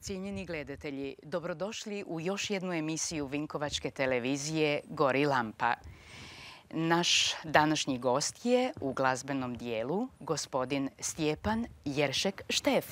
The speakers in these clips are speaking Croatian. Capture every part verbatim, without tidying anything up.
Cijenjeni gledatelji, dobrodošli u još jednu emisiju Vinkovačke televizije Gori lampa. Naš današnji gost je u glazbenom dijelu gospodin Stjepan Jeršek-Štef.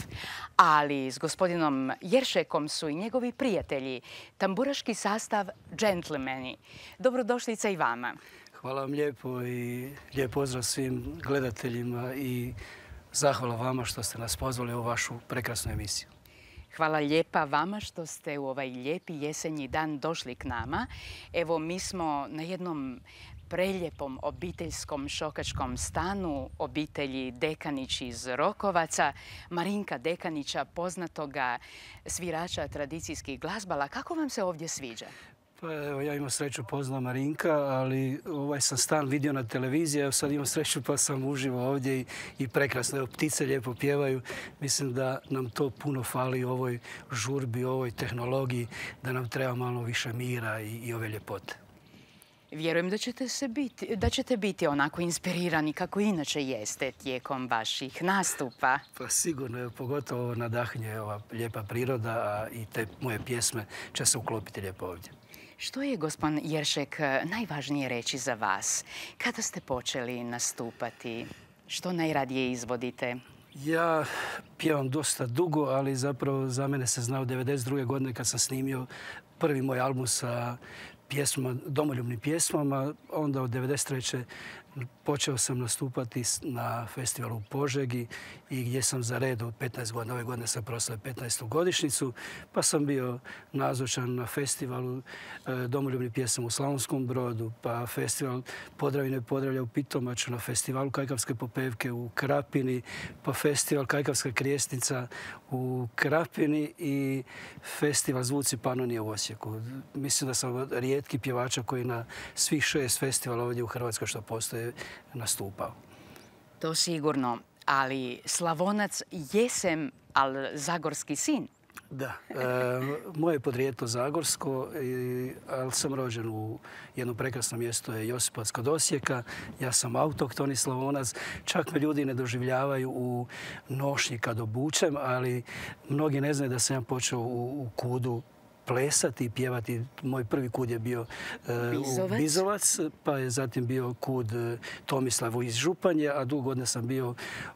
Ali s gospodinom Jeršekom su i njegovi prijatelji, tamburaški sastav Džentlmeni. Dobrodošlica i vama. Hvala vam lijepo i lijep pozdrav svim gledateljima i zahvala vama što ste nas pozvali u vašu prekrasnu emisiju. Hvala lijepa vama što ste u ovaj lijepi jesenji dan došli k nama. Evo, mi smo na jednom preljepom obiteljskom šokačkom stanu obitelji Dekanić iz Rokovaca, Marinka Dekanića, poznatoga svirača tradicijskih glazbala. Kako vam se ovdje sviđa? Pa evo, ja imam sreću, poznam Marinka, ali ovaj sam stan vidio na televiziji, evo sad imam sreću pa sam uživo ovdje i, i prekrasno. Evo, ptice lijepo pjevaju. Mislim da nam to puno fali u ovoj žurbi, u ovoj tehnologiji, da nam treba malo više mira i, i ove ljepote. Vjerujem da ćete, se biti, da ćete biti onako inspirirani kako inače jeste tijekom vaših nastupa. Pa sigurno, pogotovo nadahnje ova lijepa priroda, a i te moje pjesme će se uklopiti lijepo ovdje. Što je, gospodin Jeršek, najvažnije reći za vas? Kada ste počeli nastupati? Što najradije izvodite? Ja pjevam dosta dugo, ali zapravo za mene se zna od devedeset druge godine kad sam snimio prvi moj album sa pjesmama, domoljubnim pjesmama. Onda od devedeset treće počeo sam nastupati na festivalu u Požegi i gdje sam za red od petnaest godina. Ove godine sam proslavio petnaestu godišnjicu, pa sam bio nazočan na festivalu domoljubnih pjesama u Slavonskom Brodu, pa festival Podravine Podravlja u Pitomaču, na festivalu Kajkavske popevke u Krapini, pa festival Kajkavska krijestica u Krapini i festival Zvuci Panonije u Osijeku. Mislim da sam od rijetkih pjevača koji na svih šest festivala ovdje u Hrvatskoj što postoje nastupao. To sigurno, ali Slavonac jesam, ali zagorski sin. Da, e, moje podrijetlo zagorsko, i, ali sam rođen u jednom prekrasnom mjestu, je Josipovac kod Osijeka. Ja sam autohtoni Slavonac. Čak me ljudi ne doživljavaju u nošnji kad obučem, ali mnogi ne znaju da sam ja počeo u, u Kudu plesati i pjevati. Moj prvi kud je bio uh, Bizovac, pa je zatim bio kud uh, Tomislavu iz Županje, a dugo godina sam bio uh,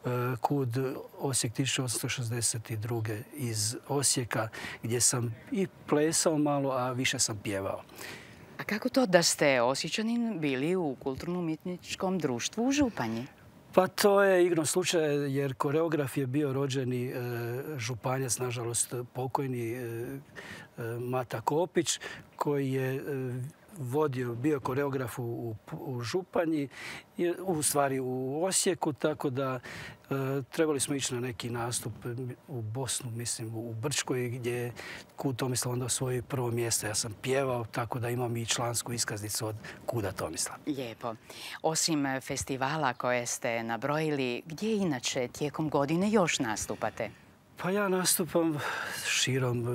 kud Osijek tisuću osamsto šezdeset druge iz Osijeka, gdje sam i plesao malo, a više sam pjevao. A kako to da ste Osječanin bili u kulturno-umjetničkom društvu u Županji? Pa to je igrom slučaja, jer koreograf je bio rođeni e, županjac, nažalost pokojni e, e, Mata Kopić, koji je e, vodio, bio koreograf u, u Županji, u stvari u Osijeku, tako da e, trebali smo ići na neki nastup u Bosnu, mislim u Brčkoj, gdje je kud Tomislav onda osvojio prvo mjesto. Ja sam pjevao, tako da imam i člansku iskaznicu od kuda Tomislav. Lijepo. Osim festivala koje ste nabrojili, gdje inače tijekom godine još nastupate? Pa ja nastupam širom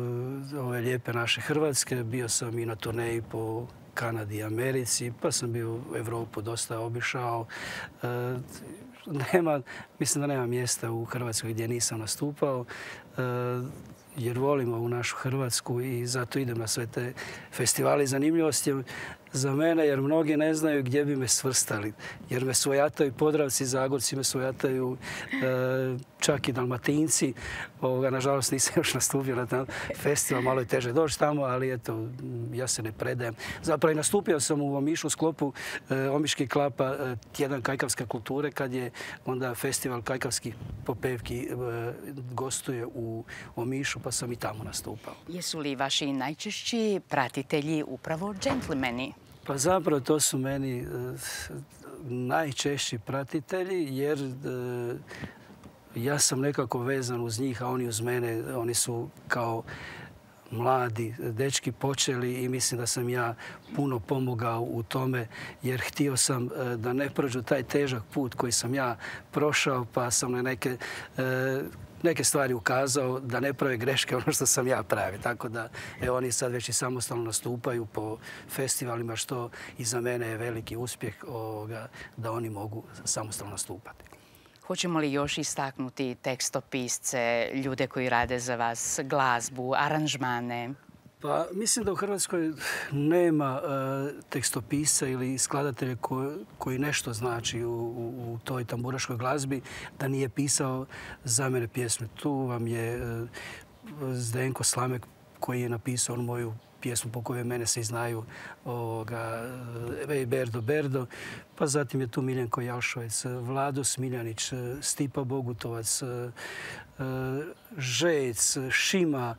ove lijepe naše Hrvatske. Bio sam i na turneji po Kanadi i Americi, pa sam bio u Europu dosta obišao. Nema, mislim da nema mjesta u Hrvatskoj gdje nisam nastupao, jer volim ovu našu Hrvatsku i zato idem na sve te festivale. Zanimljivosti za mene, jer mnogi ne znaju gdje bi me svrstali. Jer me svojataju Podravci, Zagorci me svojataju, e, čak i Dalmatinci. Ovoga, nažalost, nisam još nastupio na tam festival, malo je teže doći tamo, ali eto, ja se ne predajem. Zapravo i nastupio sam u Omišu u sklopu e, Omiških klapa e, tjedan kajkavske kulture, kad je onda festival kajkavskih popevki e, gostuje u Omišu, pa sam i tamo nastupao. Jesu li vaši najčešći pratitelji upravo Džentlmeni? Pa zapravo to su meni e, najčešći pratitelji, jer e, ja sam nekako vezan uz njih, a oni uz mene. Oni su kao mladi dečki počeli i mislim da sam ja puno pomogao u tome, jer htio sam e, da ne prođu taj težak put koji sam ja prošao, pa sam na neke e, neke stvari ukazao da ne prave greške ono što sam ja pravio. Tako da evo, oni sad već i samostalno nastupaju po festivalima, što i za mene je veliki uspjeh ovoga, da oni mogu samostalno nastupati. Hoćemo li još istaknuti tekstopisce, ljude koji rade za vas, glazbu, aranžmane? Pa mislim da u Hrvatskoj nema uh, tekstopisa ili skladatelja ko, koji nešto znači u, u, u toj tamburaškoj glazbi da nije pisao za mene pjesme. Tu vam je uh, Zdenko Slamek koji je napisao onu moju pjesmu po kojoj mene se i znaju ovoga, Ej Berdo Berdo. Pa zatim je tu Miljenko Jalšovec, Vlado Smiljanić, Stipa Bogutovac, Žec, Šima.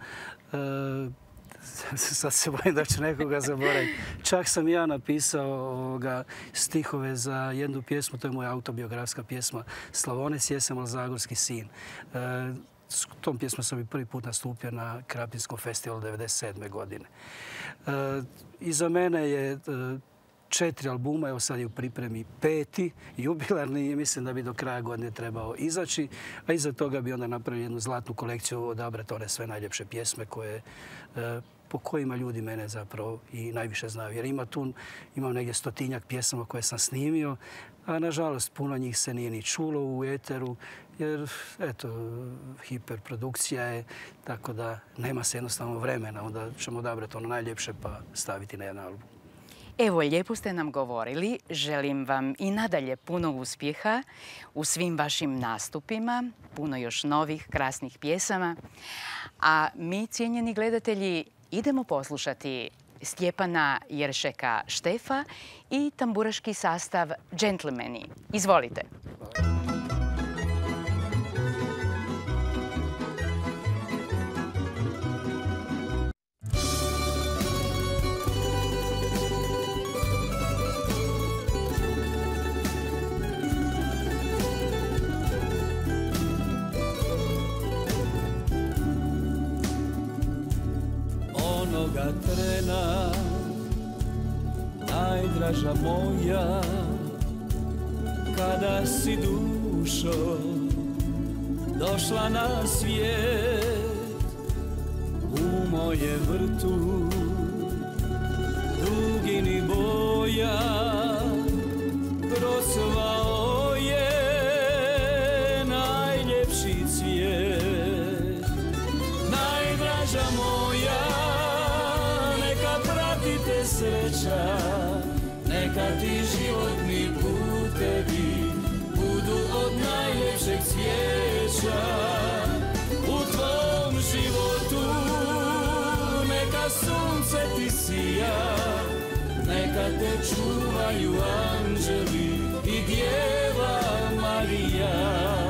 Sad se bojim da ću nekoga zaboraviti. Čak sam ja napisao ovoga, stihove za jednu pjesmu, to je moja autobiografska pjesma Slavonec jesam, al zagorski sin. S tom pjesmom sam i prvi put nastupio na Krapinskom festivalu devedeset sedme godine. E, iza mene je e, četiri albuma, evo sad je u pripremi peti, jubilarni i mislim da bi do kraja godine trebao izaći. A iza toga bi onda napravili jednu zlatnu kolekciju, odabrati one sve najljepše pjesme koje, e, po kojima ljudi mene zapravo i najviše znaju. Jer ima tu, imam negdje stotinjak pjesama koje sam snimio, a nažalost puno njih se nije ni čulo u eteru, jer eto, hiperprodukcija je, tako da nema se jednostavno vremena. Onda ćemo odabrati ono najljepše pa staviti na jedan album. Evo, lijepo ste nam govorili. Želim vam i nadalje puno uspjeha u svim vašim nastupima, puno još novih, krasnih pjesama. A mi, cijenjeni gledatelji, idemo poslušati Stjepana Jeršeka Štefa i tamburaški sastav Džentlmeni. Izvolite. Onoga trena, najdraža moja, kada si dušo došla na svijet, u moje vrtu dugini boja procvao je najljepši cvijet. Najdraža moja, sreća, neka ti životni putevi budu od najljepšeg cvijeća. U tvom životu neka sunce ti sija, neka te čuvaju anđeli i Djeva Marija.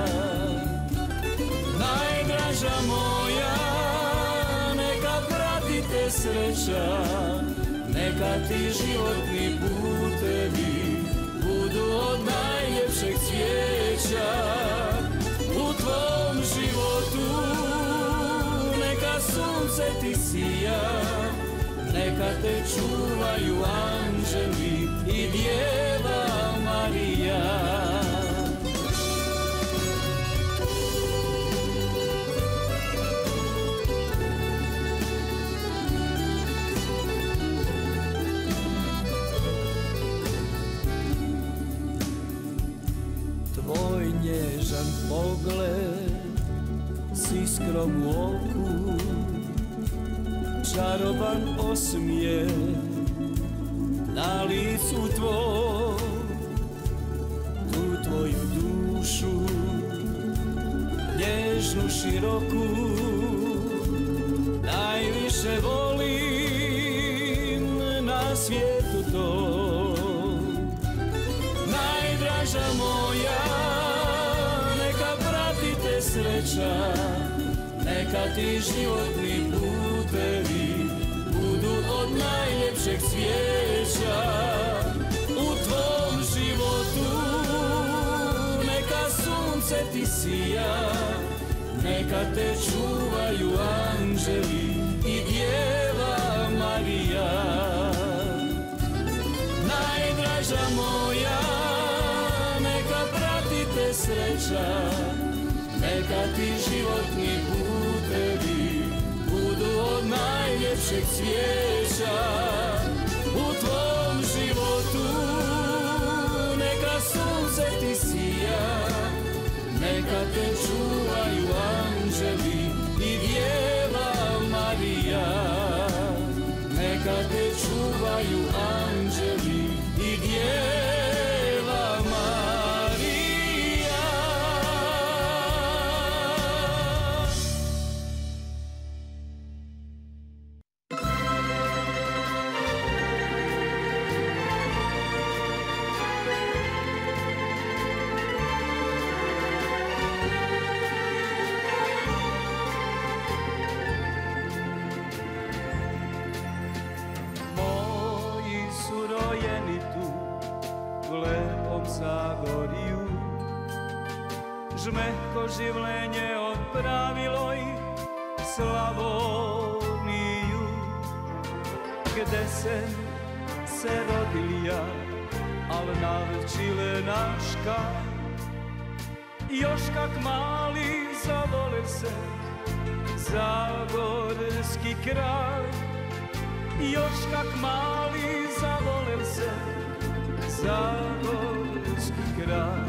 Najdraža moja, neka prati te sreća, neka ti životni putevi budu od najljepšeg cvijeća. U tvom životu neka sunce ti sija, neka te čuvaju anđeli i Djeva Marija. Tvoj nježan pogled s iskrom u oku, čaroban osmijeh na licu tvoj, tu tvoju dušu nježnu široku najviše volim na svijetu tom. Najdraža moja, neka prati te sreća, neka ti životni putevi budu od najljepšeg cvijeća. U tvom životu neka sunce ti sija, neka te čuvaju anđeli i Djeva Marija. Najdraža moja, neka prati te sreća, neka ti životni putevi budu od najljepšeg cvijeća. U tvom životu neka sunce ti sija, neka te čuvaju anđeli i Djeva Marija. Neka te čuvaju anđeli i Djeva Marija. Zagoriju, žmehko življenje odpravilo ih Slavoniju, gde se se rodili ja, al navčile naš kraj. Još kak mali zavole se zagorski kraj, još kak mali zavole se zagorski kraj.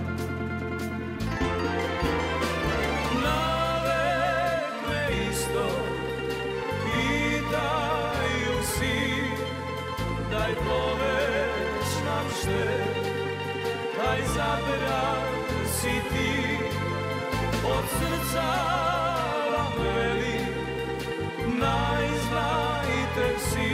Navek me isto pitaju si, daj poveš nam šte, daj zabrat si ti, od srca vam veli, najznajte si,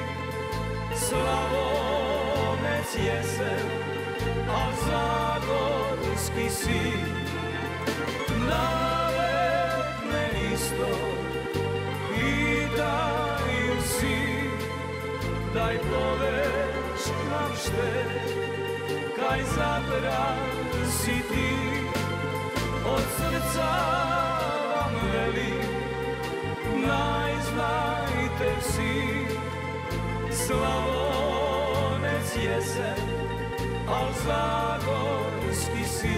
Slavonec jesen, al zagorski si. Navek me isto pitaju si, daj poveš nam šte, kaj zabrat si ti, od srca vam veli, najznajte si, Slavonec jesen, al zagorski si.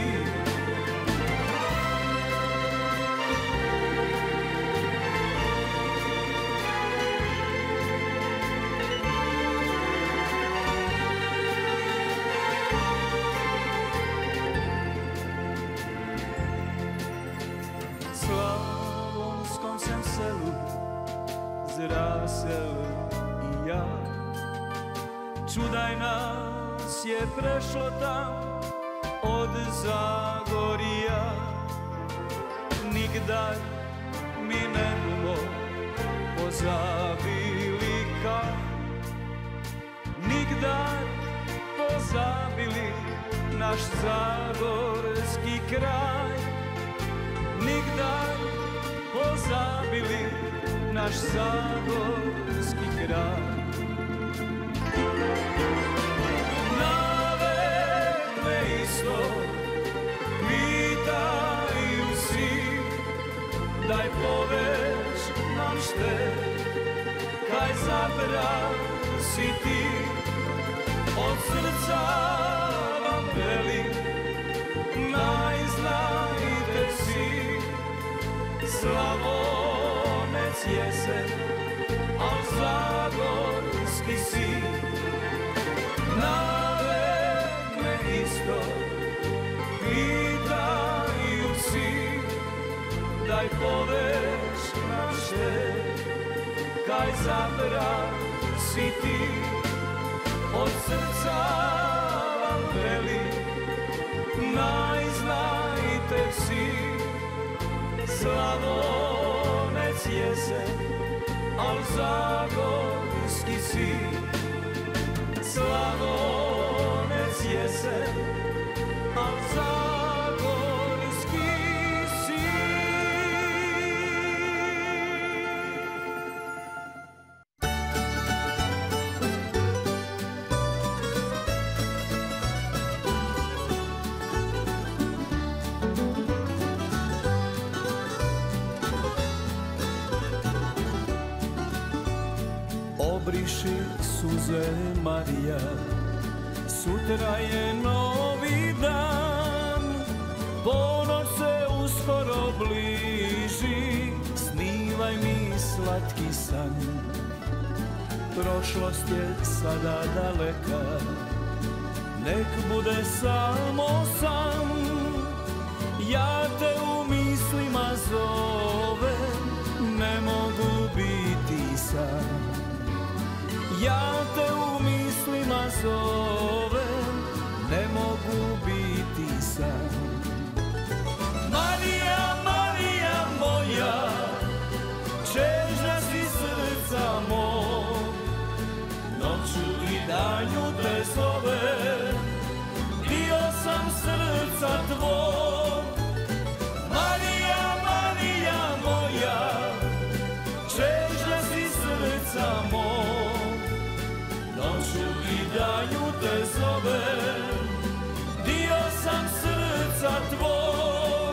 Slavonskom sam selu zrasel i ja, čudaj nas je prešlo tam od Zagorja. Nigdaj mi ne bumo pozabili kaj, nigdaj pozabili naš zagorski kraj, nigdaj pozabili naš zagorski kraj. Navek me isto pitaju si, daj poveš nam šte, kaj zabrat si ti, od srca vam veli, najznajte si, Slavonec jesen, al zagorski si. Navek me isto pitaju si, daj poveš nam šte, kaj zabrat si ti, od srca vam veli, najznajte si, Slavonec jesen, al zagorski si. Slavonec jesen, al zagorski si. Obriši suze Marija, sutra je novi dan, ponoć se uskoro bliži, snivaj mi slatki san. Prošlost je sada daleka, nek bude samo san, Ja te u mislima zovem, ne mogu biti sam. Ja te u mislima zovem, ne mogu biti sam. Marija, Marija moja, čežnja si srca mog, noću i danju te zovem, dio sam srca tvog. Marija, Marija moja, čežnja si srca mog, noću i danju te zovem, dio sam srca tvog.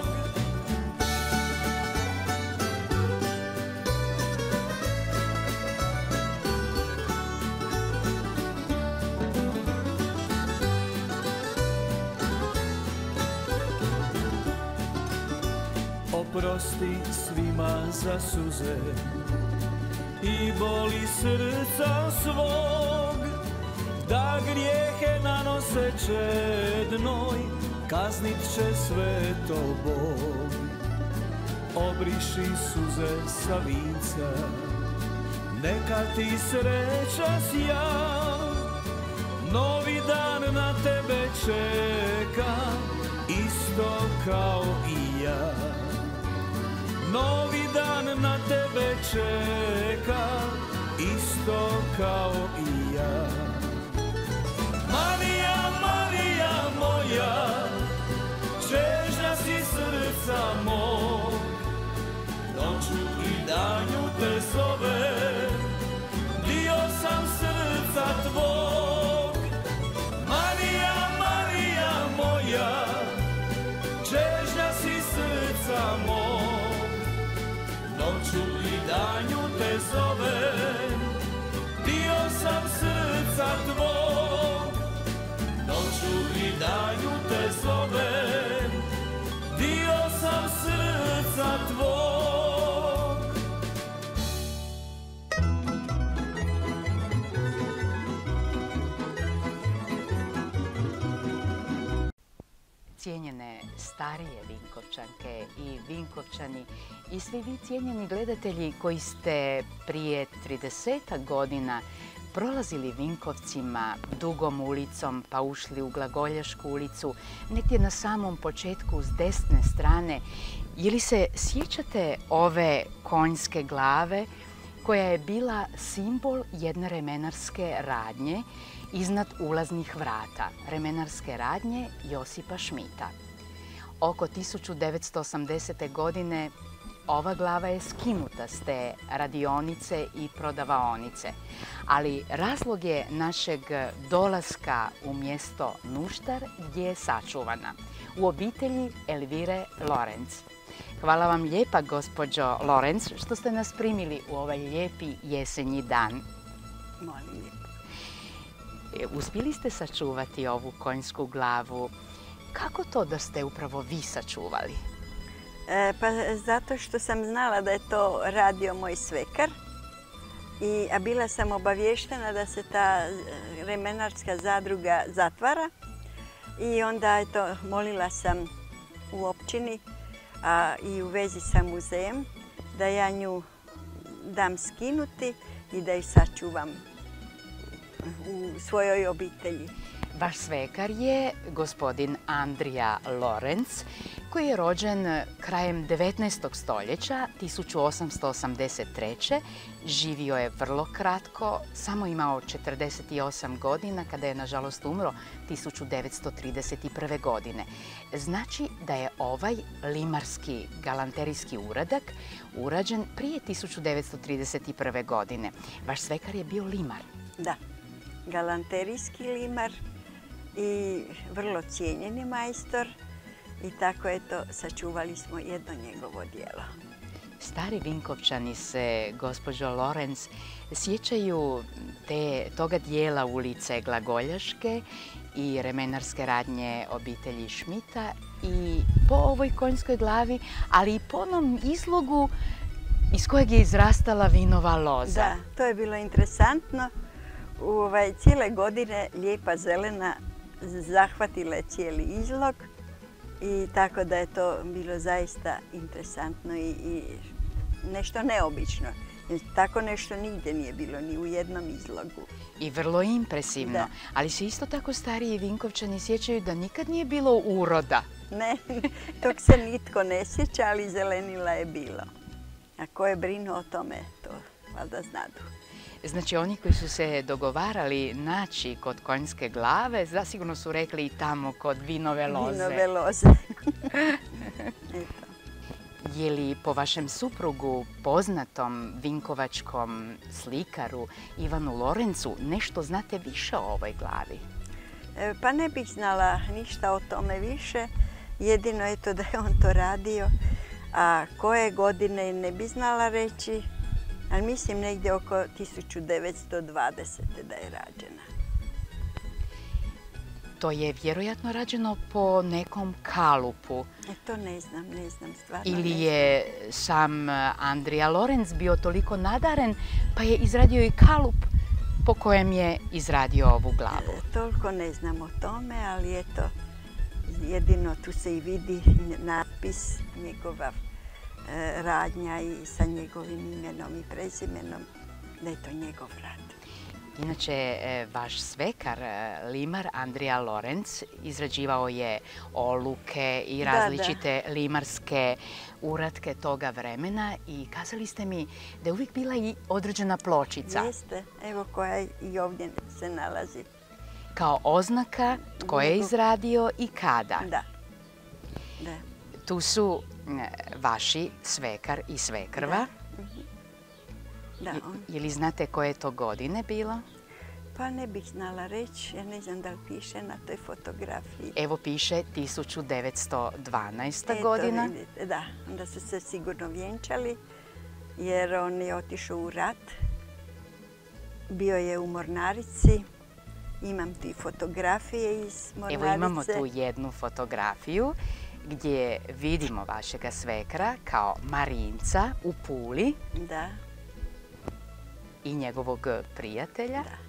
Oprosti svima za suze i boli srca svog, da grijehe nanose čednoj, kaznit će sve to Bog. Obriši suze sa lica, neka ti sreća sja, novi dan na tebe čeka, isto kao i ja. Novi dan na tebe čeka, isto kao i ja. Marija, Marija moja, čežnja si srca mog, noću i danju te zovem, dio sam srca tvog. Marija, Marija moja, čežnja si srca mog, noću i danju te zovem, dio sam srca tvog. Noću i danju te zovem, dio sam srca tvog. Cijenjene starije Vinkovčanke i Vinkovčani i svi vi cijenjeni gledatelji koji ste prije tridesetak godina prolazili Vinkovcima dugom ulicom pa ušli u Glagoljašku ulicu, negdje na samom početku s desne strane, ili se sjećate ove konjske glave koja je bila simbol jedne remenarske radnje iznad ulaznih vrata, remenarske radnje Josipa Šmita. Oko tisuću devetsto osamdesete. godine ova glava je skinuta s te radionice i prodavaonice, ali razlog je našeg dolaska u mjesto Nuštar gdje je sačuvana, u obitelji Elvire Lorenc. Hvala vam lijepa, gospođo Lorenc, što ste nas primili u ovaj lijepi jesenji dan. Molim lijepo. Uspjeli ste sačuvati ovu konjsku glavu. Kako to da ste upravo vi sačuvali? E, pa zato što sam znala da je to radio moj svekar, i, a bila sam obavještena da se ta remenarska zadruga zatvara, i onda eto, molila sam u općini a, i u vezi sa muzejem da ja nju dam skinuti i da ju sačuvam u svojoj obitelji. Vaš svekar je gospodin Andrija Lorenc, koji je rođen krajem devetnaestog stoljeća, tisuću osamsto osamdeset treće. Živio je vrlo kratko, samo imao četrdeset osam godina kada je nažalost umro tisuću devetsto trideset prve. godine. Znači da je ovaj limarski galanterijski uradak urađen prije tisuću devetsto trideset prve. godine. Vaš svekar je bio limar. Da, galanterijski limar i vrlo cijenjeni majstor, i tako eto sačuvali smo jedno njegovo djelo. Stari Vinkovčani se, gospođo Lorenc, sjećaju te, toga dijela ulice Glagoljaške i remenarske radnje obitelji Šmita i po ovoj konjskoj glavi, ali i po onom izlogu iz kojeg je izrastala vinova loza. Da, to je bilo interesantno. U ovaj, cijele godine lijepa zelena zahvatila je cijeli izlog I tako da je to bilo zaista interesantno i, i nešto neobično. Jer tako nešto nigdje nije bilo, ni u jednom izlogu. I vrlo impresivno. Da. Ali se isto tako stariji Vinkovčani sjećaju da nikad nije bilo uroda. Ne, tog se nitko ne sjeća, ali zelenila je bilo. A ko je brinuo o tome, to valjda znadu. Znači, oni koji su se dogovarali naći kod Konjske glave, zasigurno su rekli i tamo kod Vinove loze. Vinove loze. Eto. Je li po vašem suprugu, poznatom vinkovačkom slikaru Ivanu Lorencu, nešto znate više o ovoj glavi? E, pa ne bih znala ništa o tome više. Jedino je to da je on to radio. A koje godine ne bi znala reći, ali mislim negdje oko tisuću devetsto dvadesete da je rađena. To je vjerojatno rađeno po nekom kalupu. E, to ne znam, ne znam, stvarno Ili ne znam. je sam Andrija Lorenz bio toliko nadaren pa je izradio i kalup po kojem je izradio ovu glavu. E, toliko ne znam o tome, ali eto, jedino tu se i vidi natpis, njegova e, radnja i sa njegovim imenom i prezimenom, da je to njegov rad. Inače, e, vaš svekar, e, limar Andrija Lorenz, izrađivao je oluke i Da, različite limarske uratke toga vremena i kazali ste mi da je uvijek bila i određena pločica Jeste, evo koja i ovdje se nalazi. kao oznaka tko je izradio i kada. Da. Da. Tu su e, vaši svekar i svekrva. Da, on, Je li znate koje je to godine bilo? pa ne bih znala reći, ja ne znam da li piše na toj fotografiji. Evo piše tisuću devetsto dvanaesta. Eto, godina. vidite, da, onda su se sigurno vjenčali jer on je otišao u rat. Bio je u Mornarici. Imam tu i fotografije iz Mornarice. Evo imamo tu jednu fotografiju gdje vidimo vašega svekra kao marinca u Puli Da, i njegovog prijatelja. da.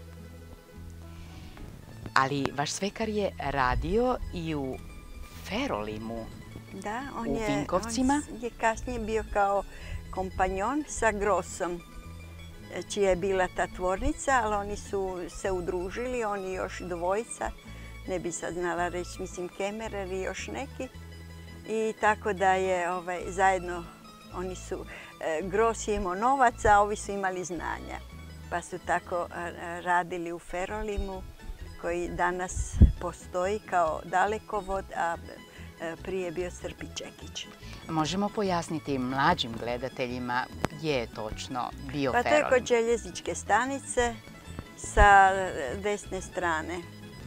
Ali vaš svekar je radio i u Ferolimu. Da, on U je, Vinkovcima? on je kasnije bio kao kompanjon sa Grosom, čija je bila ta tvornica, ali oni su se udružili, oni još dvojica, ne bi sad znala reći, mislim Kemerer i još neki. I tako da je ovaj, zajedno, oni su, e, Gros je imao novaca, a ovi su imali znanja. Pa su tako a, radili u Ferolimu, koji danas postoji kao dalekovod, a e, prije je bio Srp i Čekić. Možemo pojasniti mlađim gledateljima gdje je točno bio Pa to je Ferolim? kod željezničke stanice sa desne strane.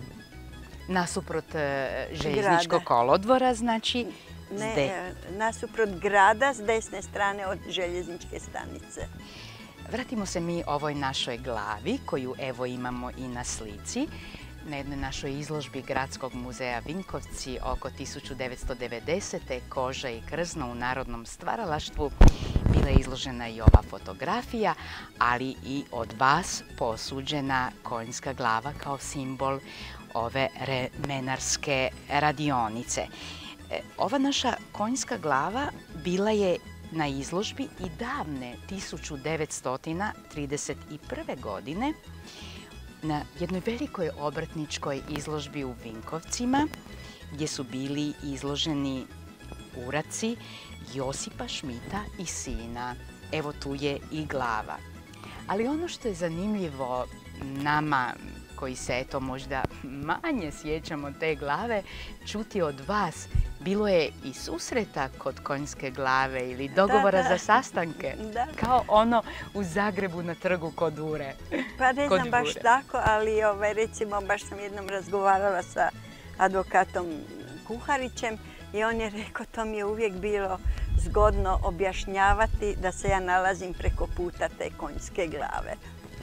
Nasuprot e, željezničkog Grada. kolodvora, znači Ne, zde. e, nasuprot grada s desne strane od željezničke stanice. Vratimo se mi ovoj našoj glavi koju evo imamo i na slici. Na jednoj našoj izložbi Gradskog muzeja Vinkovci oko tisuću devetsto devedesete. Koža i krzno u narodnom stvaralaštvu bila je izložena i ova fotografija, ali i od vas posuđena konjska glava kao simbol ove remenarske radionice. E, Ova naša konjska glava bila je na izložbi i davne tisuću devetsto trideset prve. godine na jednoj velikoj obrtničkoj izložbi u Vinkovcima gdje su bili izloženi uraci Josipa Šmita i sina. Evo tu je i glava. Ali ono što je zanimljivo nama koji se eto možda manje sjećamo te glave, čuti od vas, bilo je i susreta kod konjske glave ili dogovora da. za sastanke. Da. Kao ono u Zagrebu na trgu kod Ure. Pa ne Kod znam baš Bure. tako, ali ovaj, recimo baš sam jednom razgovarala sa advokatom Kuharićem i on je rekao to mi je uvijek bilo zgodno objašnjavati da se ja nalazim preko puta te konjske glave.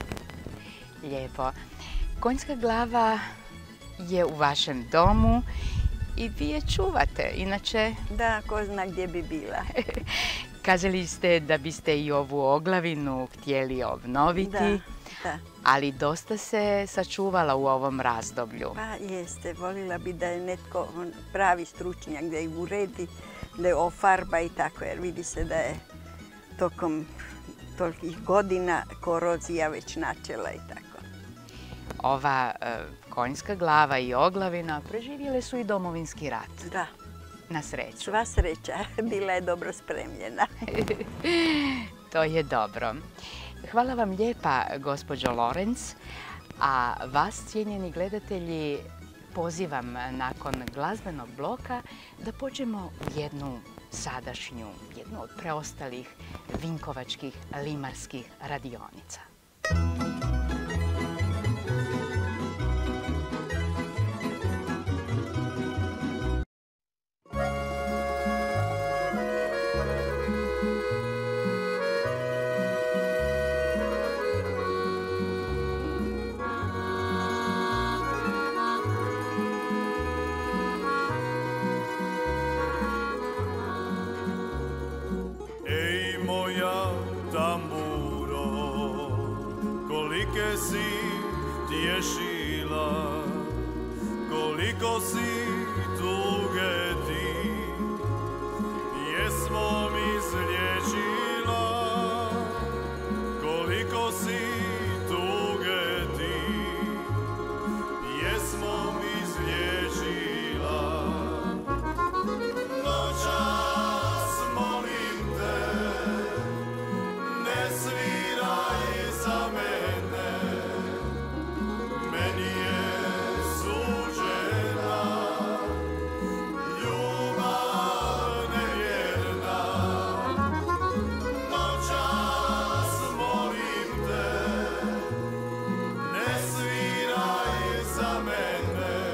Lijepo. Konjska glava je u vašem domu i vi je čuvate. Inače, Da, ko zna gdje bi bila. kazali ste da biste i ovu oglavinu htjeli obnoviti. Da. Da. Ali dosta se sačuvala u ovom razdoblju. Pa jeste, volila bi da je netko pravi stručnjak, da ih uredi, da je ofarba i tako, jer vidi se da je tokom tolikih godina korozija već načela i tako. Ova e, konjska glava i oglavina preživjele su i Domovinski rat. Da. Na sreću. Sva sreća, bila je dobro spremljena. To je dobro. Hvala vam lijepa, gospođo Lorenc. A vas, cijenjeni gledatelji, pozivam nakon glazbenog bloka da pođemo u jednu sadašnju, jednu od preostalih vinkovačkih limarskih radionica. Tješila, koliko si tuge ti pjesmom izliječila, koliko si tuge ti pjesmom izliječila. Noćas molim te, ne sviraj za mene. Meni je suđena ljubav nevjerna. Noćas molim te, ne sviraj za mene.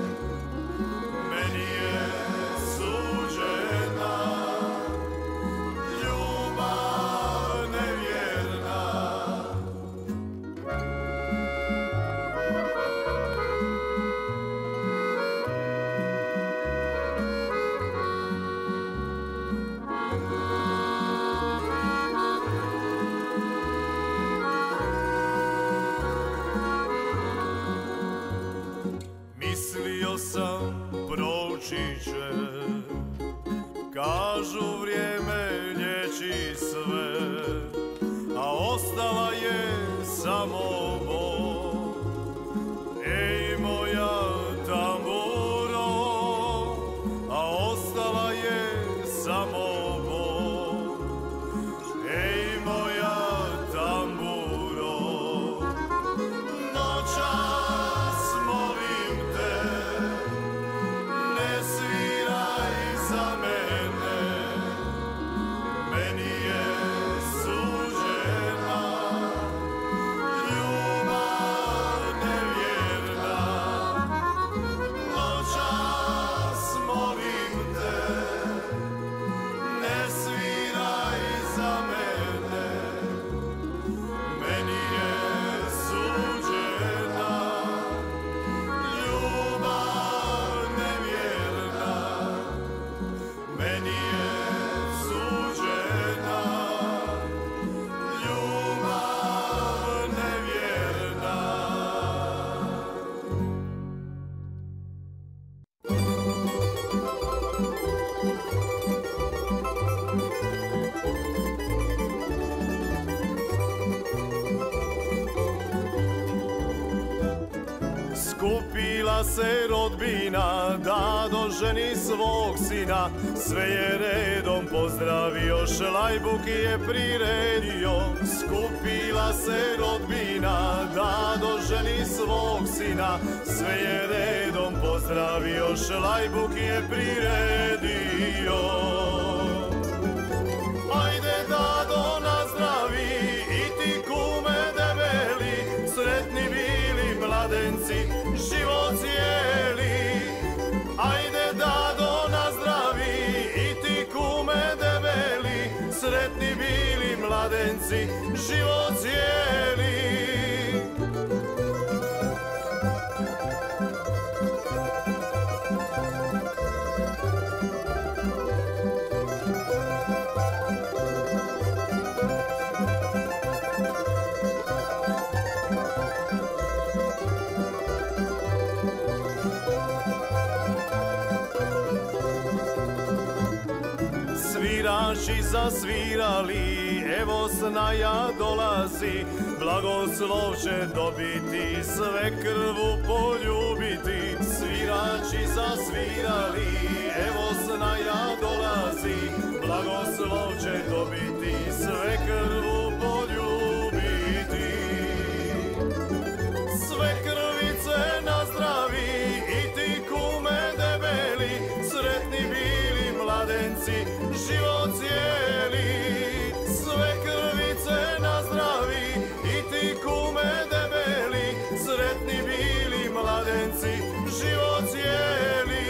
Meni je suđena ljubav nevjerna. Mislio sam proći će, kažu vrijeme liječi sve, a ostala je samo bol. Ej moja tamburo, a ostala je samo bol. Ej moja tamburo, noćas molim te, ne sviraj za mene. Meni je suđena ljubav nevjerna. Noćas molim te, ne sviraj za mene. Meni je suđena ljubav nevjerna. Meni je suđena ljubav nevjerna. Skupila se rodbina da doženi svog sina, sve je redom pozdravio, šlajbuk je priredio. Skupila se rodbina da doženi svog sina, sve je redom pozdravio, šlajbuk je priredio. Ajde Dado nazdravi i ti kume debeli, sretni bili mladenci, život cijeli. Ajde Dado nazdravi i ti kume debeli, sretni bili mladenci, život cijeli. svirači zasvirali, evo snaja dolazi, blagoslov će dobiti, sve krvu poljubiti. Svirači zasvirali, evo snaja dolazi, blagoslov će dobiti, sve krvu poljubiti. Sve krvice nazdravi i ti kume debeli, sretni bili mladenci, život cijeli. Sve krvice nazdravi i ti kume debeli, sretni bili mladenci, život cijeli.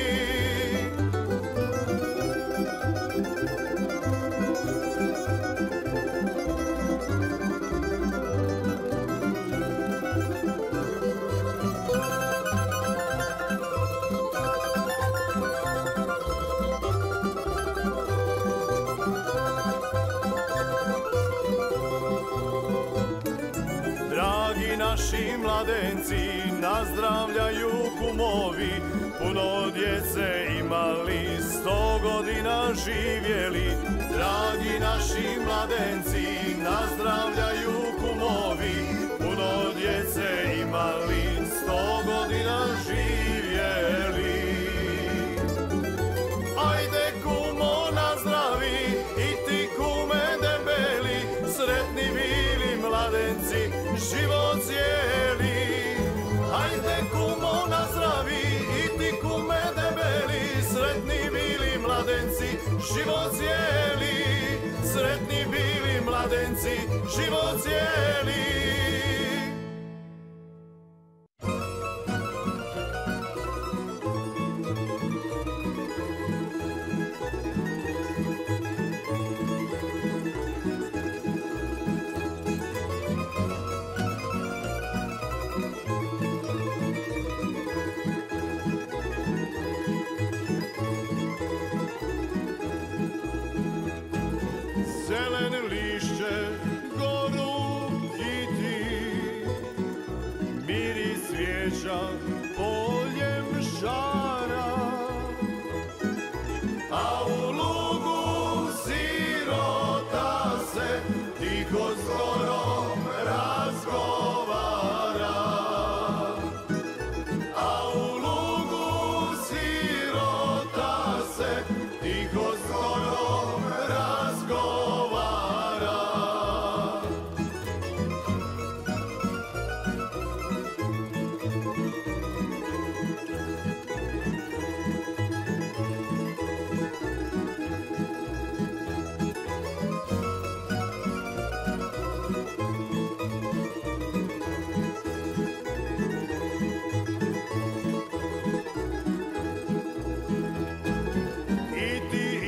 Naši mladenci nazdravljaju kumovi, puno djece imali, sto godina živjeli. Dragi naši mladenci nazdravljaju kumovi, puno djece imali, sto godina živjeli. Ajde kumo nazdravi i ti kume debeli, sretni bili mladenci, život cijeli. Ajde kumo nazdravi i ti kume debeli, sretni bili mladenci, život cijeli. Sretni bili mladenci, život cijeli. Zelene lišće goru kiti, miris svijeća poljem žara, a u lugu sirota se tiho skoro razgovara. A u lugu sirota se tiho skoro razgovara. I ti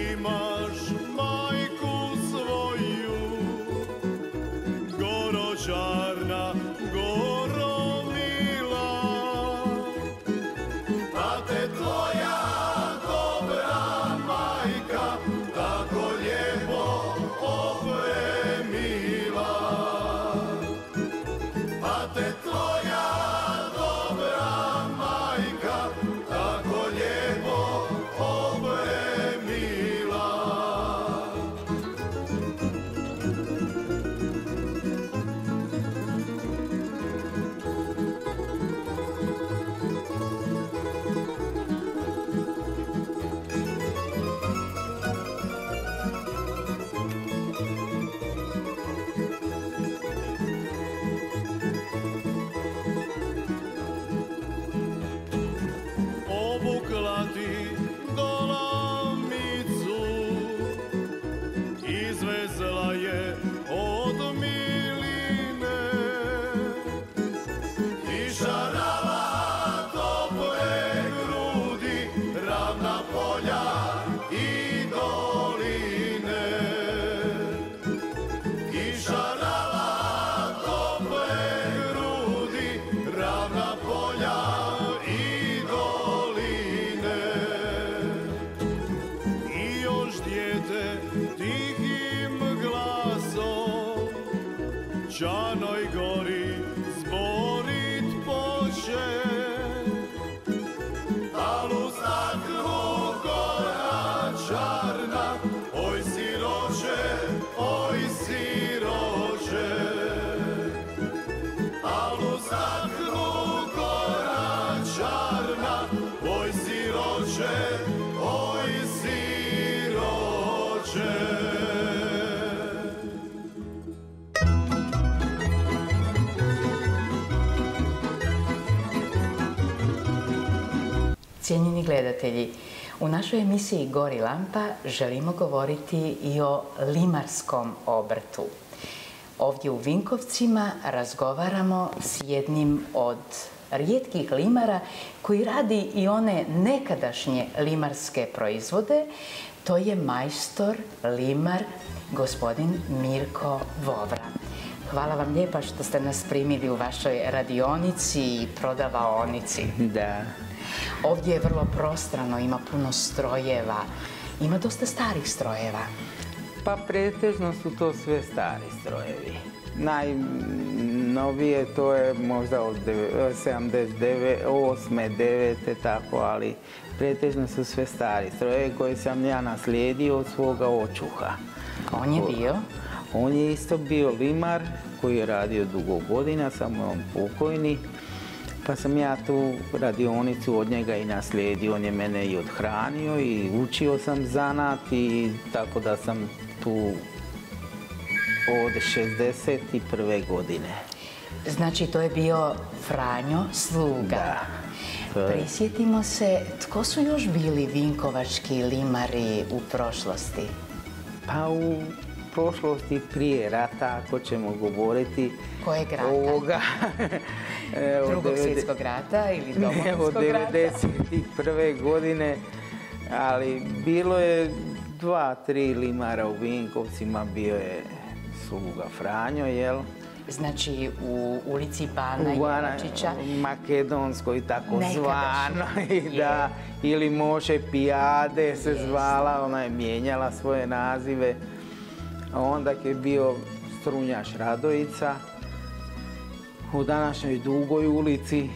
gledatelji, u našoj emisiji Gori lampa želimo govoriti i o limarskom obrtu. Ovdje u Vinkovcima razgovaramo s jednim od rijetkih limara koji radi i one nekadašnje limarske proizvode. To je majstor, limar, gospodin Mirko Vovra. Hvala vam lijepa što ste nas primili u vašoj radionici i prodavaonici. Da. Ovdje je vrlo prostrano, ima puno strojeva. Ima dosta starih strojeva. Pa pretežno su to sve stari strojevi. Najnovije to je možda od sedamdeset osme, devete tako, ali pretežno su sve stari strojevi koje sam ja naslijedio od svoga očuha. On je bio? On je isto bio limar koji je radio dugo godina, samo on pokojni. Pa sam ja tu radionicu od njega i naslijedio. On je mene i odhranio i učio sam zanat i tako da sam tu od šezdeset prve godine. Znači, to je bio Franjo Sluga. Da. Prisjetimo se, tko su još bili vinkovački limari u prošlosti? Pa u prošlosti prije rata, ako ćemo govoriti... Kojeg rata? Ovoga... Drugog svjetskog rata ili domovinskog rata? Od devedeset prve godine, ali bilo je dva, tri limara u Vinkovcima, bio je Sluga Franjo, jel? Znači u ulici Bana Jelačića. Makedonskoj tako zvano, da, ili Moše Pijade se zvala, ona je mijenjala svoje nazive. Onda je bio Strunjaš Radojica u današnjoj Dugoj ulici,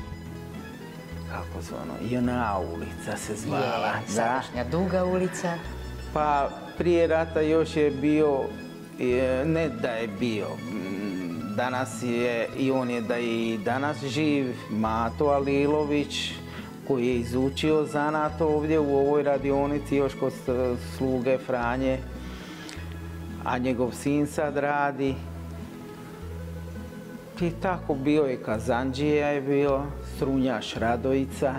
kako zvano, J N A ulica se zvala. Je, sadašnja Duga ulica. Pa prije rata još je bio, ne da je bio, danas je, i on je da je i danas živ, Mato Alilović, koji je izučio zanat ovdje u ovoj radionici još kod Sluge Franje, a njegov sin sad radi. I tako bio je Kazandžija je bio, Strunjaš Radojica.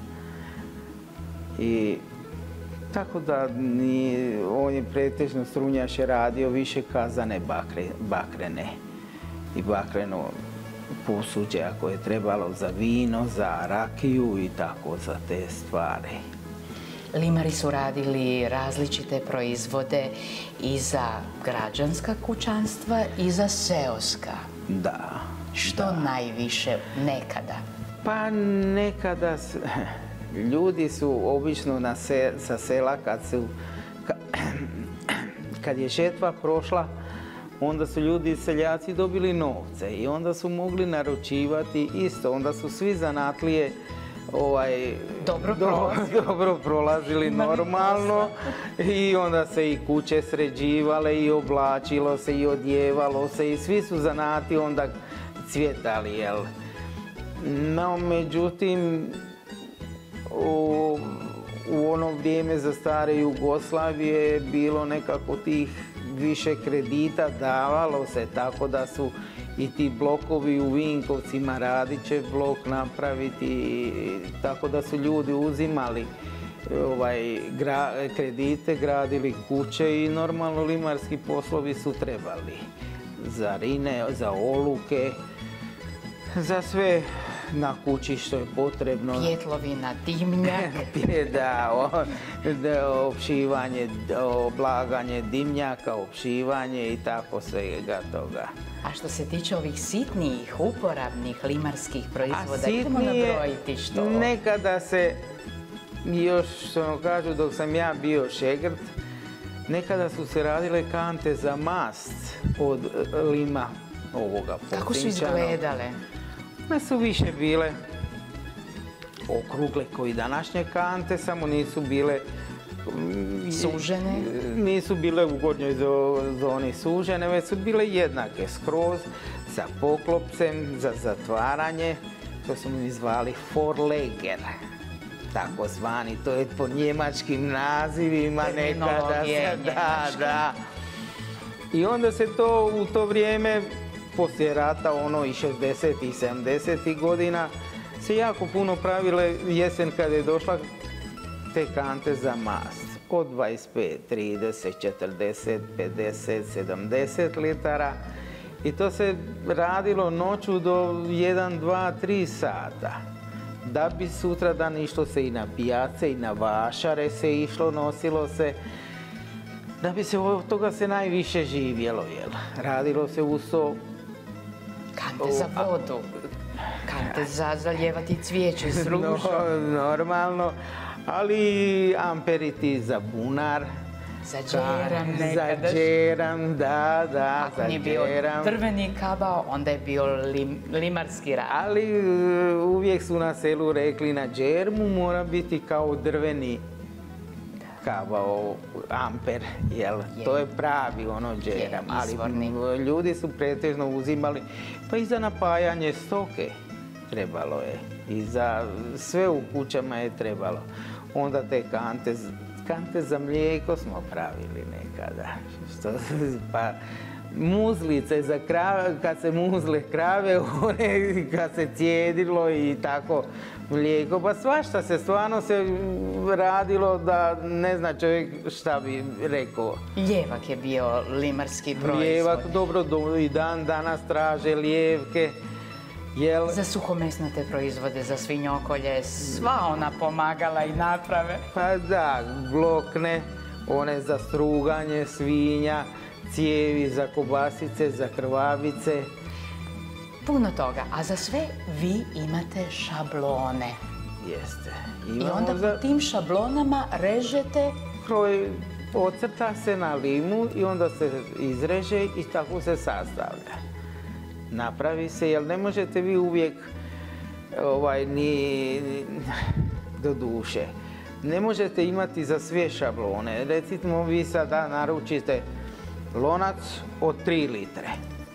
I tako da on je pretežno Strunjaš je radio više kazane bakrene i bakreno posuđe ako je trebalo za vino, za rakiju i tako za te stvari. Limari su radili različite proizvode i za građanska kućanstva i za seoska. Da. Što najviše nekada? Pa nekada ljudi su obično sa sela kad su, kad je žetva prošla, onda su ljudi i seljaci dobili novce i onda su mogli naručivati isto. Onda su svi zanatlije ovaj, dobro, prolazili. dobro prolazili normalno i onda se i kuće sređivale i oblačilo se i odjevalo se i svi su zanati onda cvjetali, jel? No, međutim, u, u ono vrijeme za stare Jugoslavije je bilo nekako tih više kredita, davalo se tako da su i ti blokovi u Vinkovcima, Radićev blok napraviti, tako da su ljudi uzimali ovaj, gra, kredite, gradili kuće i normalno limarski poslovi su trebali. Za rine, za oluke, za sve na kući što je potrebno. Pjetlovina, dimnjak. Da, o, da, opšivanje, oblaganje dimnjaka, opšivanje i tako svega toga. A što se tiče ovih sitnijih, uporabnih limarskih proizvoda, idemo nabrojiti što? Nekada se, još što kažu dok sam ja bio šegrt, nekada su se radile kante za mast od lima ovoga pocinčanog. Kako su izgledale? One su više bile okrugle koji današnje kante, samo nisu bile sužene? Nisu bile u gornjoj zoni sužene, već su bile jednake skroz sa poklopcem za zatvaranje. To smo mi zvali Forleger, tako zvani. To je po njemačkim nazivima nekada. Da, da. I onda se to u to vrijeme, poslije rata, ono i šezdesetih i sedamdesetih godina, se jako puno pravile jesen kad je došla te kante za mast. Od dvadeset pet, trideset, četrdeset, pedeset, sedamdeset litara. I to se radilo noću do jedan, dva, tri sata. Da bi sutradan išlo se i na pijace i na vašare se išlo, nosilo se. Da bi se od toga se najviše živjelo, jel? Radilo se uz to... Kante za vodu, kante za zalijevati cvijeće s ružom. No, normalno, ali amperiti za bunar. Za džeram nekada. Za džeram, da, da, Ako nije bio drveni kabao, onda je bio lim, limarski rad. Ali uvijek su na selu rekli na džermu mora biti kao drveni kabao, amper, jel? Je. To je pravi ono džeram. Ali ljudi su pretežno uzimali, pa i za napajanje stoke trebalo je. I za sve u kućama je trebalo. Onda te kante, kante za mlijeko smo pravili nekada. Što, pa, muzlice za krave, kad se muzle krave, one kad se cijedilo i tako mlijeko, pa svašta se stvarno se radilo da ne zna čovjek šta bi rekao. Ljevak je bio limarski proizvod. Ljevak, dobro, i dan danas traže lijevke. Jel... Za suhomesnate proizvode, za svinjokolje, sva ona pomagala i naprave. Pa da, glokne, one za struganje svinja, cijevi za kobasice, za krvavice. Puno toga, a za sve vi imate šablone. Jeste. I onda po tim šablonama režete? Kroj ocrta se na limu i onda se izreže i tako se sastavlja. Napravi se, jer ne možete vi uvijek ovaj, ni do duše. Ne možete imati za sve šablone. Recimo vi sada naručite lonac od tri litre.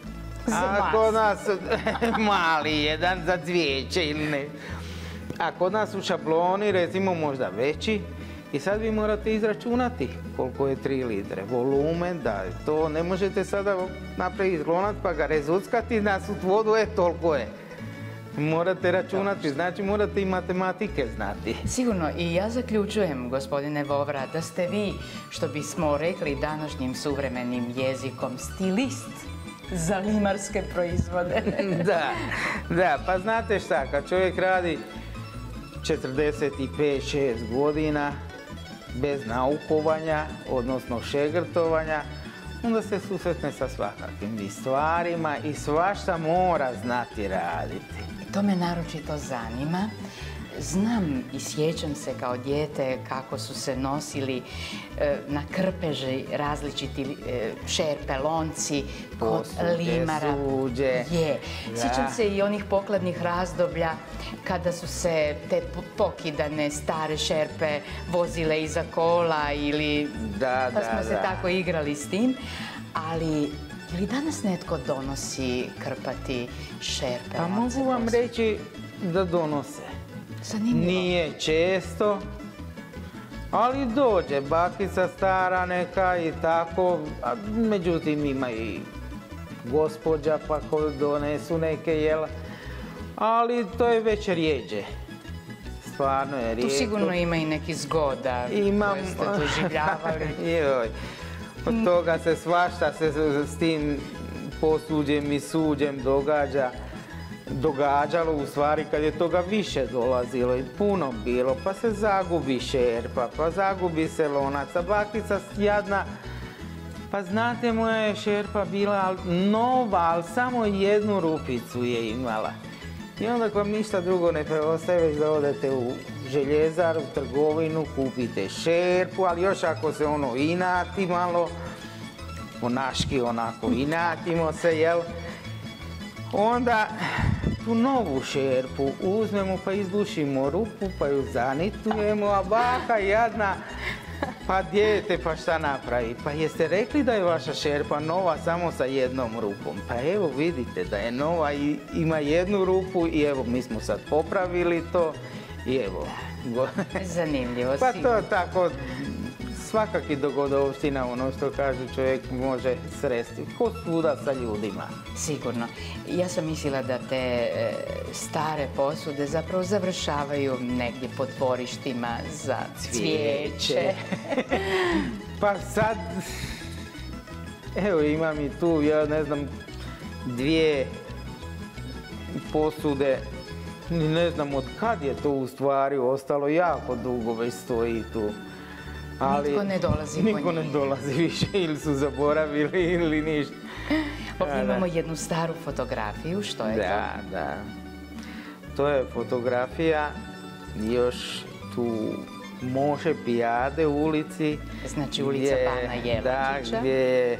A kod nas mali jedan za cvijeće ili ne. A kod nas u šabloni recimo možda veći i sad vi morate izračunati koliko je tri litre. Volumen, da, to ne možete sada napraviti lonac pa ga rezuckati, nasut vodu, e, toliko je. Morate računati, znači morate i matematike znati. Sigurno, i ja zaključujem, gospodine Vovra, da ste vi, što bismo rekli današnjim suvremenim jezikom, stilist za limarske proizvode. Da, da, pa znate šta, kad čovjek radi četrdeset pet šest godina bez naukovanja, odnosno šegrtovanja, onda se susretne sa svakakvim stvarima i svašta mora znati raditi. To me naročito zanima. Znam i sjećam se kao dijete kako su se nosili e, na krpeži različiti e, šerpe, lonci kod limara. Suđe. Je. Sjećam se i onih pokladnih razdoblja kada su se te pokidane stare šerpe vozile iza kola ili da, pa smo da, se da. tako igrali s tim. Ali je li danas netko donosi krpati šerpe? Pa mogu vam reći da donose. Zanimljivo. Nije često, ali dođe bakica stara neka i tako, a međutim ima i gospođa pa koji donesu neke, jel? Ali to je već rijeđe. Stvarno je rijetko. Tu sigurno ima i neki zgoda koje ste doživljavali. Joj, od toga se svašta se s tim posuđem i suđem događa. događalo u stvari kad je toga više dolazilo i puno bilo, pa se zagubi šerpa, pa zagubi se lonac, a bakica jadna, pa znate moja je šerpa bila nova, ali samo jednu rupicu je imala. I onda ako vam ništa drugo ne preostaje, već da odete u željezar, u trgovinu, kupite šerpu, ali još ako se ono inati malo, ponaški onako inatimo se, jel? Onda tu novu šerpu uzmemo pa izbušimo rupu pa ju zanitujemo, a baka jadna, pa dijete pa šta napravi? Pa jeste rekli da je vaša šerpa nova samo sa jednom rupom? Pa evo vidite da je nova i ima jednu rupu i evo mi smo sad popravili to i evo. Zanimljivo. Pa to tako svakakih dogodovština, ono što kaže čovjek može sresti. Ko svuda sa ljudima. Sigurno. Ja sam mislila da te e, stare posude zapravo završavaju negdje po dvorištima za cvijeće. Pa sad, evo imam i tu, ja ne znam, dvije posude. Ne znam od kad je to u stvari ostalo, jako dugo već stoji tu. Ali nitko ne dolazi po njih. Nitko ne dolazi više ili su zaboravili ili ništa. Ovdje imamo jednu staru fotografiju, što je to? Da, da. To je fotografija još tu Moše Pijade u ulici. Znači ulica Bana Jelačića. Da, gdje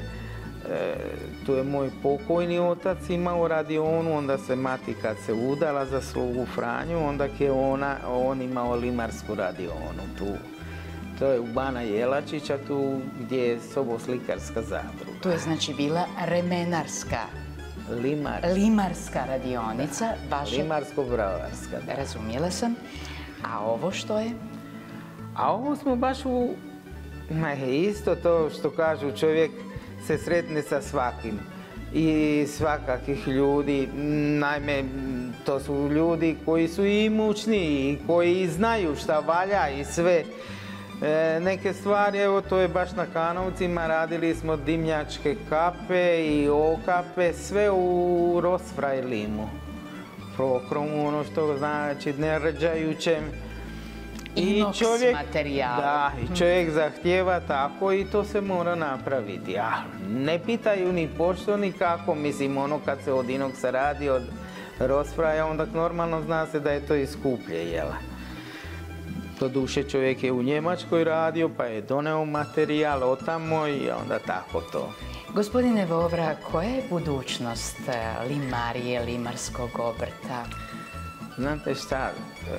tu je moj pokojni otac imao radionu, onda se mati kad se udala za slugu Franju, onda je ona, on imao limarsku radionu tu. To je u Bana Jelačića, tu gdje je soboslikarska zadruga. To je znači bila remenarska, Limar. limarska radionica. Vaša... Limarsko-bravarska. Razumjela sam. A ovo što je? A ovo smo baš u... Ma isto to što kažu, čovjek se sretne sa svakim i svakakih ljudi. Naime, to su ljudi koji su imućni i koji znaju šta valja i sve. E, neke stvari, evo to je baš na Kanovcima, radili smo dimnjačke kape i okape, sve u rosfrajlimu. Prokromu, ono što znači nerđajućem. Inox čovjek, materijal. Da, i čovjek zahtjeva tako i to se mora napraviti. A ne pitaju ni pošto ni kako, mislim ono kad se od inoksa radi, od rosfraja, onda normalno zna se da je to i skuplje, jela. Doduše čovjek je u Njemačkoj radio pa je doneo materijal otamo i onda tako to. Gospodine Vovra, koja je budućnost limarije, limarskog obrta? Znate šta,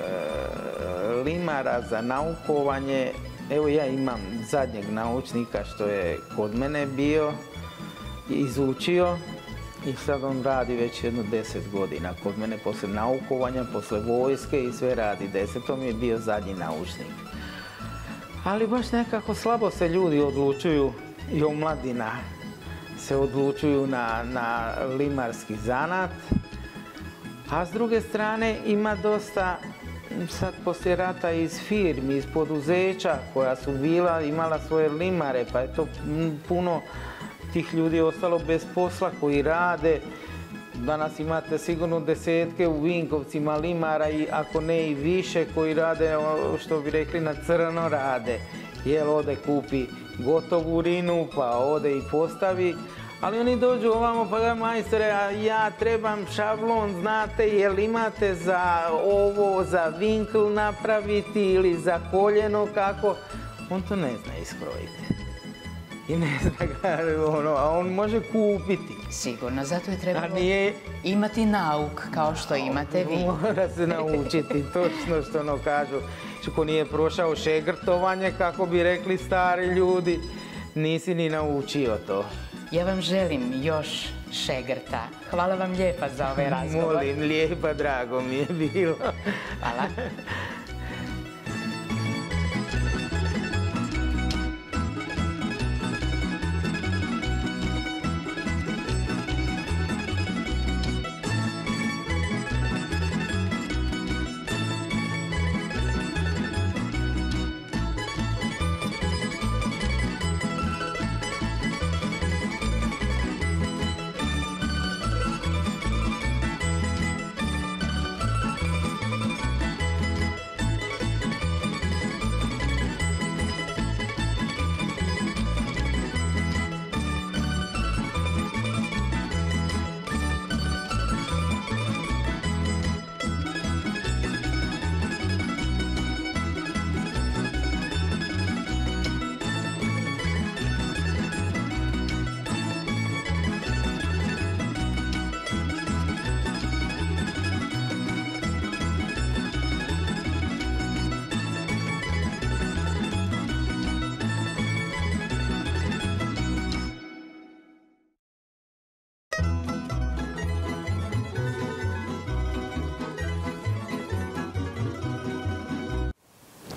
limara za naukovanje, evo ja imam zadnjeg naučnika što je kod mene bio, izučio i sad on radi već jedno deset godina kod mene poslije naukovanja, poslije vojske i sve radi deset, to mi je bio zadnji naučnik. Ali baš nekako slabo se ljudi odlučuju i omladina se odlučuju na, na limarski zanat. A s druge strane ima dosta sad poslije rata iz firmi, iz poduzeća koja su bila, imala svoje limare, pa je to puno tih ljudi ostalo bez posla koji rade. Danas imate sigurno desetke u Vinkovcima limara, i ako ne i više, koji rade, što bi rekli, na crno rade. Jel ode kupi gotovu rinu, pa ode i postavi. Ali oni dođu ovamo pa da majstore, a ja trebam šablon, znate, jel imate za ovo, za vinkl napraviti ili za koljeno, kako? On to ne zna iskrojiti. I ne zna ga, ono, a on može kupiti. Sigurno, zato je trebalo nije... imati nauk kao što imate vi. Mora se naučiti, točno što ono kažu. Ko nije prošao šegrtovanje, kako bi rekli stari ljudi, nisi ni naučio to. Ja vam želim još šegrta. Hvala vam lijepa za ovaj razgovor. Molim, lijepa, drago mi je bilo. Hvala.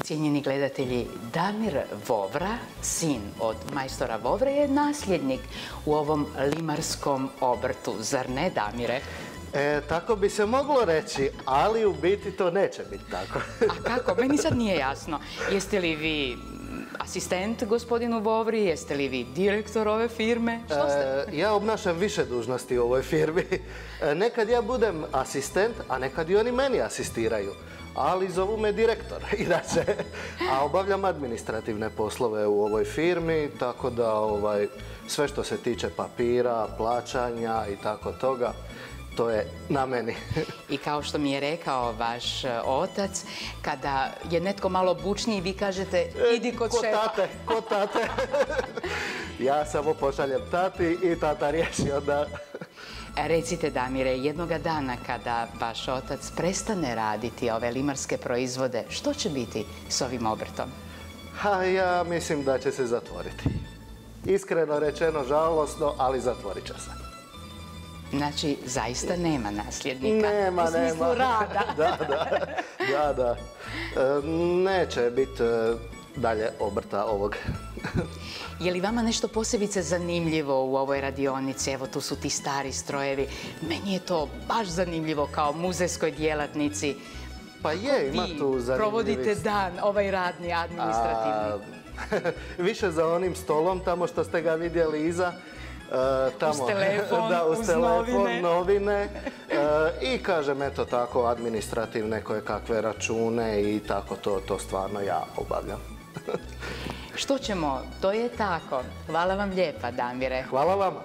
Cijenjeni gledatelji, Damir Vovra, sin od majstora Vovre, je nasljednik u ovom limarskom obrtu. Zar ne, Damire? E, tako bi se moglo reći, ali u biti to neće biti tako. A kako? Meni sad nije jasno. Jeste li vi asistent gospodinu Vovri? Jeste li vi direktor ove firme? Što ste? E, ja obnašam više dužnosti u ovoj firmi. E, nekad ja budem asistent, a nekad i oni meni asistiraju. Ali zovu me direktor, inače. A obavljam administrativne poslove u ovoj firmi, tako da ovaj, sve što se tiče papira, plaćanja i tako toga, to je na meni. I kao što mi je rekao vaš otac, kada je netko malo bučniji, vi kažete idi kod Ko šefa. tate, ko tate. Ja samo pošaljem tati i tata riješi onda. Recite, Damire, jednoga dana kada vaš otac prestane raditi ove limarske proizvode, što će biti s ovim obrtom? Ha, ja mislim da će se zatvoriti. Iskreno rečeno, žalosno, ali zatvorit će se. Znači, zaista nema nasljednika. Nema, u smislu nema. rada. Da, da, da, da. E, neće biti e, dalje obrta ovog. Je li vama nešto posebice zanimljivo u ovoj radionici? Evo, tu su ti stari strojevi. Meni je to baš zanimljivo kao muzejskoj djelatnici. Pa je, ima tu Vi zanimljivih. provodite dan, ovaj radni, administrativni. A, više za onim stolom, tamo što ste ga vidjeli iza. E, tamo, uz telefon, da, uz uz telefon, novine. novine. E, I kažem, eto tako, administrativne koje kakve račune i tako to, to stvarno ja obavljam. Što ćemo? To je tako. Hvala vam lijepa, Damire. Hvala vama.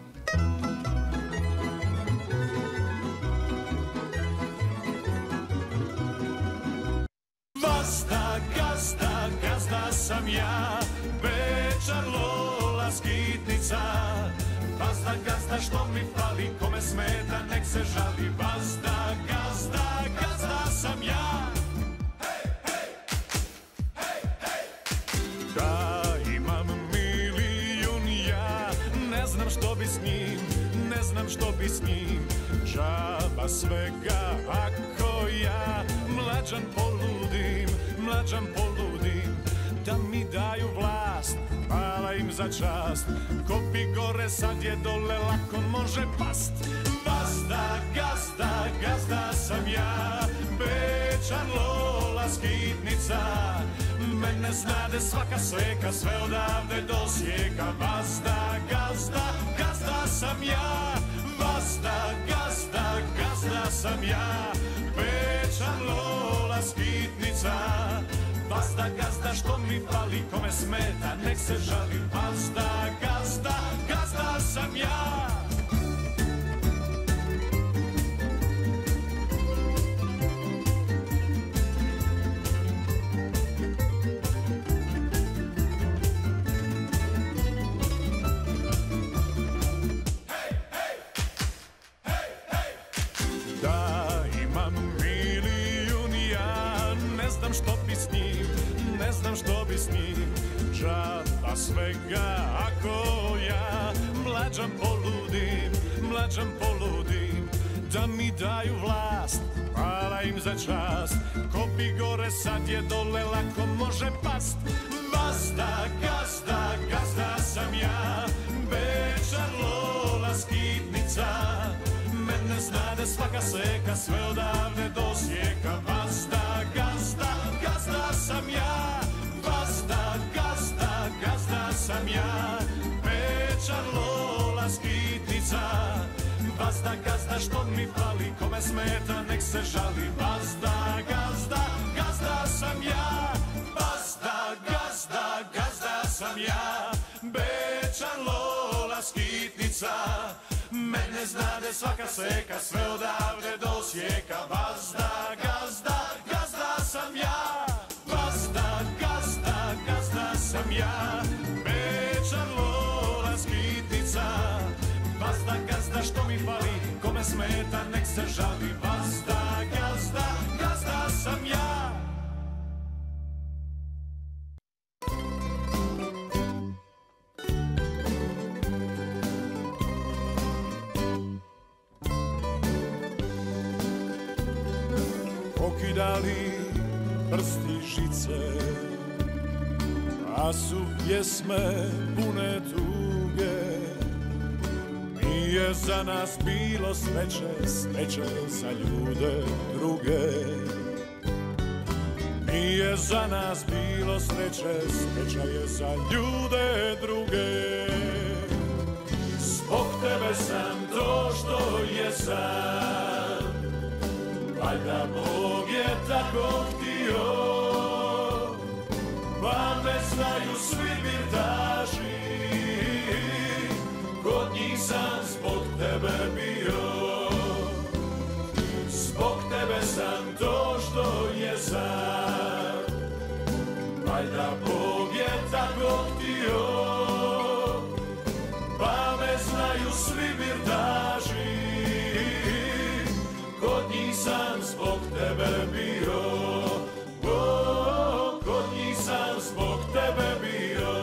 Gazda, gazda, gazda sam ja, Bečar, Lola, skitnica. Gazda, gazda, što mi fali, kome smeta, nek se žali. Gazda, gazda, gazda sam ja. Hej, hej, hej, hej. Da imam milijun ja, ne znam što bi s njim, ne znam što bi s njim. Džaba svega ako ja mlađan poludim, mlađan poludim. Da mi daju vlast, hvala im za čast. Ko bi gore sad je dole, lako može past. Gazda, gazda, gazda sam ja, Bečar, Lola, skitnica. Mene znade svaka sveka, sve odavde do Osijeka. Gazda, gazda, gazda sam ja, Gazda, gazda, gazda sam ja, Bečar, Lola, skitnica. Gazda, gazda, što mi fali, kome smeta, nek se žali. Gazda, gazda, gazda sam ja. Što bi s njim, džaba svega ako ja mlađan poludim, mlađan poludim. Da mi daju vlast, hvala im za čast. Ko bi gore sad je dole, lako može past. Gazda, gazda, gazda sam ja, Bečar, Lola, skitnica. Mene znade svaka seka, sve odavde do Osijeka. Gazda, gazda, gazda sam ja, Gazda, gazda, gazda sam ja, Bečar, Lola, skitnica. Gazda, gazda, što mi fali, kome smeta, nek se žali. Gazda, gazda, gazda sam ja, Gazda, gazda, gazda sam ja, Bečar, Lola, skitnica. Mene znade svaka seka, sve odavde do Osijeka. Gazda, gazda, gazda sam ja, Gazda, gazda, gazda sam ja, Bečar, Lola, skitnica. Gazda, gazda, što mi fali, kome smeta, nek se žali. Gazda, gazda, gazda sam ja. Pokidali prsti žice, a su pjesme pune tuge. Nije za nas bilo sreće, sreće za ljude druge. Nije za nas bilo sreće, sreća je za ljude druge. Zbog tebe sam to što jesam, valjda Bog je tako htio, pa me znaju svi birtaši, kod njih sam zbog tebe bio. Zbog tebe sam to što jesam, valjda Bog je tako htio, pa me znaju svi birtaši, kod njih sam zbog tebe bio. O, kod njih sam zbog tebe bio.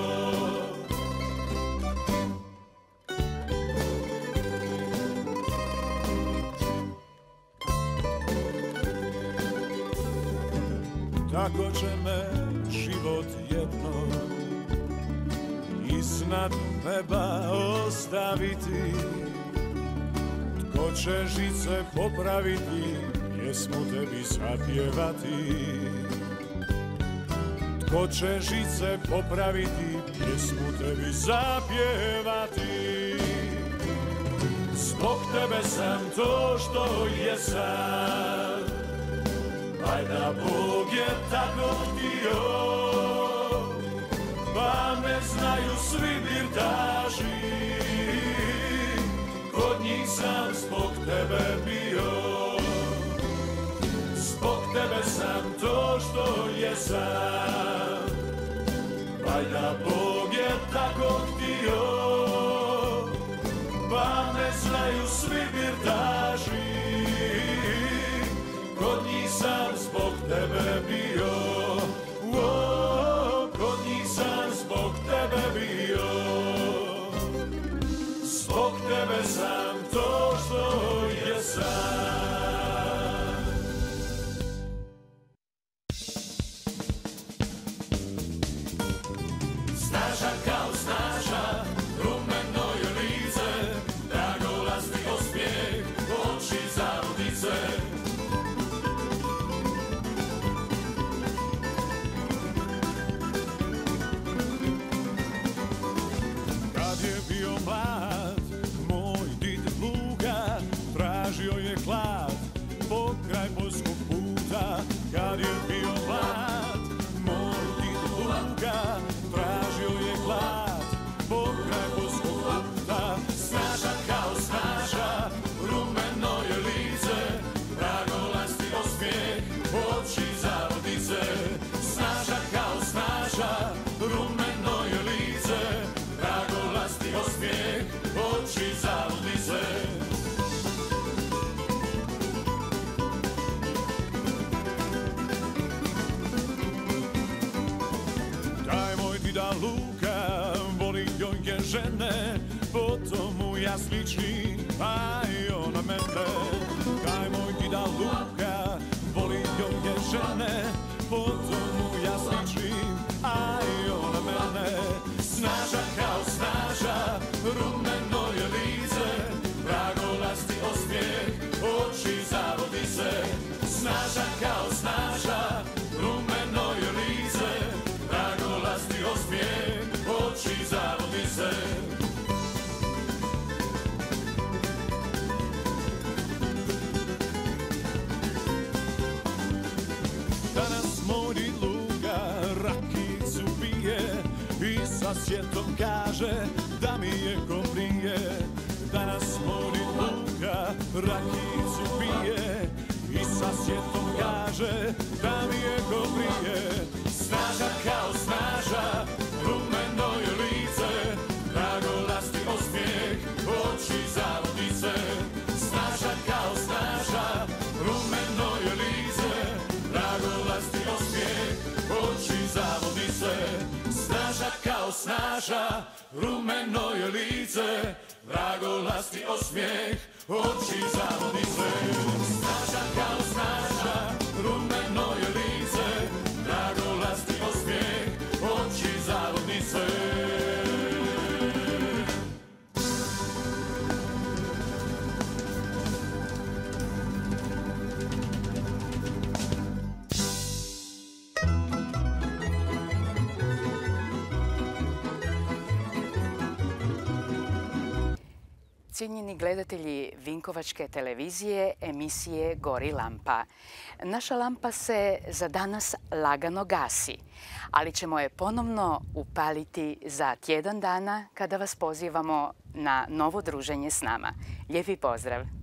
Tako će me život jedno iznad neba ostaviti. Tko će žice popraviti, pjesmu tebi zapjevati. Tko će žice popraviti, pjesmu tebi zapjevati. Zbog tebe sam to što jesam, valjda Bog je tako htio, pa me znaju svi birtaši, kod njih sam zbog tebe bio. Zbog tebe sam to što jesam, valjda Bog je tako htio, pa me znaju svi birtaši, kod njih sam zbog tebe bio. O, kod njih sam zbog tebe bio. Zbog tebe sam to što jesam. Snaža kao snaža, rumeno je lice, dragolasti osmijeh, oči zaludice. Kad je bio mlad, moj did Luka, tražio je klad pokraj poljskog puta. Kad je bio mlad, moj did Luka, tražio je klad pokraj poljskog puta. Snaža kao snaža, rumeno je lice, dragolasti osmijeh, oči zaludice. Snaža kao snaža, rumeno je lice, dragolasti osmijeh, oči zaludice. Taj moj dida Luka voli jojke žene, potom mu ja sličim, a i ona mene. Taj moj dida Luka voli jojke žene, potom mu ja sličim, a i ona mene. Snaža kao snaža, rumeno je lice, vragolasti osmijeh, oči zaludice. Snaža kao snaža, rumeno je lice, vragolasti osmijeh, oči zaludice. Danas moj did Luka rakicu pije i sa sjetom kaže da mi je ko prije. Danas moj did Luka rakicu pije i sa sjetom kaže da mi je ko prije. Snaža kao snaža, rumeno je lice, dragolasti osmijeh, oči zaludice. Snaža kao snaža, rumeno je lice, dragolasti osmijeh, oči zaludice. Snaža kao snaža, rumeno je lice, vragolasti osmijeh, oči zaludice. Snaža kao snaža, rumeno je lice, Cijenjeni gledatelji Vinkovačke televizije, emisije Gori lampa. Naša lampa se za danas lagano gasi, ali ćemo je ponovno upaliti za tjedan dana kada vas pozivamo na novo druženje s nama. Lijepi pozdrav!